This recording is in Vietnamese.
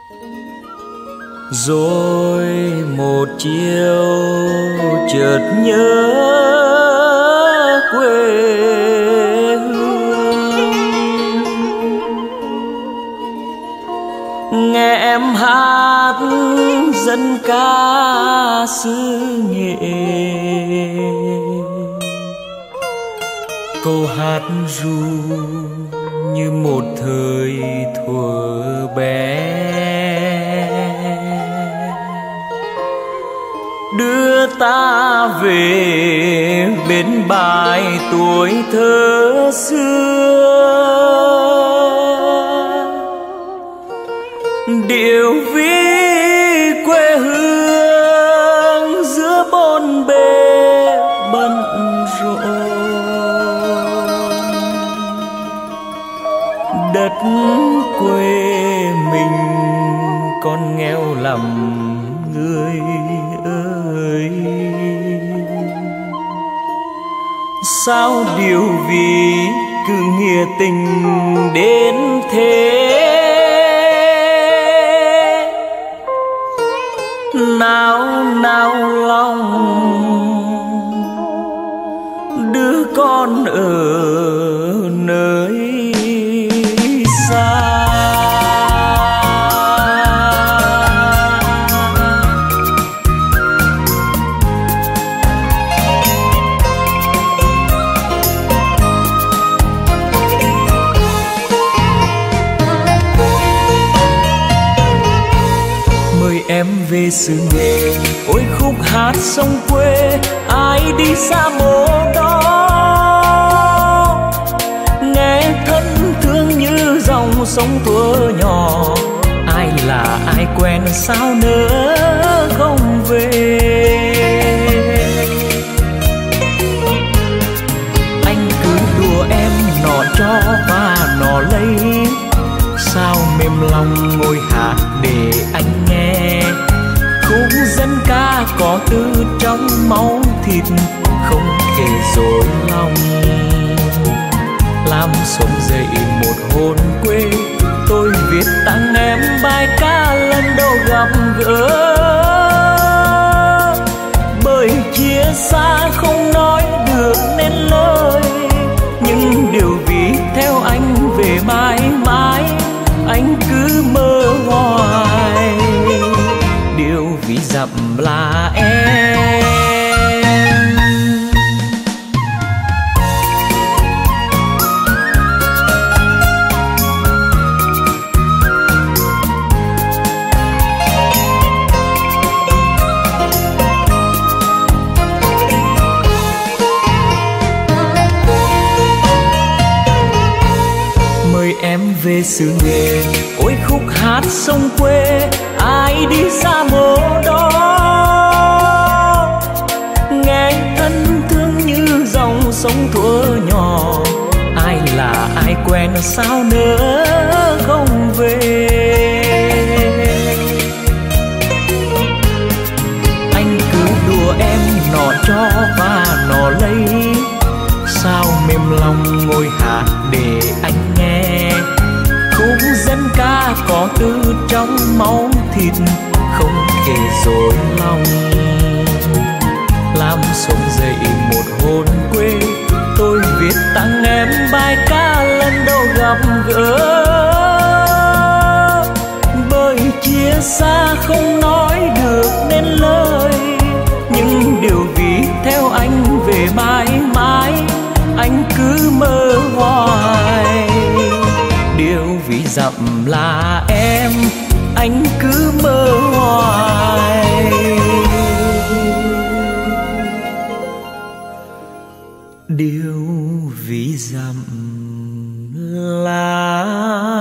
Rồi một chiều chợt nhớ quê hương, nghe em hát dân ca xứ Nghệ. Câu hát ru như một thời thuở bé, đưa ta về bên bãi tuổi thơ xưa. Điệu ví quê hương giữa bộn bề bận rộn, đất quê mình còn nghèo lắm người ơi. Sao điều vì cứ nghĩa tình đến thế, nao nao lòng đứa con ở nơi xa. Em về xứ Nghệ, ôi khúc hát sông quê, ai đi xa mộ đó. Nghe thân thương như dòng sông thuở nhỏ, ai là ai quen sao nữa không về. Anh cứ đùa em nọ cho và nọ lấy, sao mềm lòng ngồi hát để anh nghe. Khúc dân ca có từ trong máu thịt, không thể dối lòng. Làm sống dậy một hồn quê, tôi viết tặng em bài ca lần đầu gặp gỡ. Bởi chia xa không nói được nên lời, nhưng điều vì theo anh về mãi mãi, anh cứ mơ hoài. Điều vì dặm là em. Mời em về xứ Nghệ, ôi khúc hát sông quê, ai đi xa mộ đó. Nghe thân thương như dòng sông thuở nhỏ, ai là ai quen sao nữa không về. Anh cứ đùa em nọ cho và nọ lấy, sao mềm lòng ngồi hát để anh nghe. Khúc dân ca có từ trong máu thịt, không thể dối lòng. Làm sống dậy một hồn quê, tôi viết tặng em bài ca lần đầu gặp gỡ. Bởi chia xa không nói được nên lời, nhưng điều vì theo anh về mãi mãi, anh cứ mơ hoài. Điều vì dặm là em, anh cứ mơ hoài. Điều vì dặm là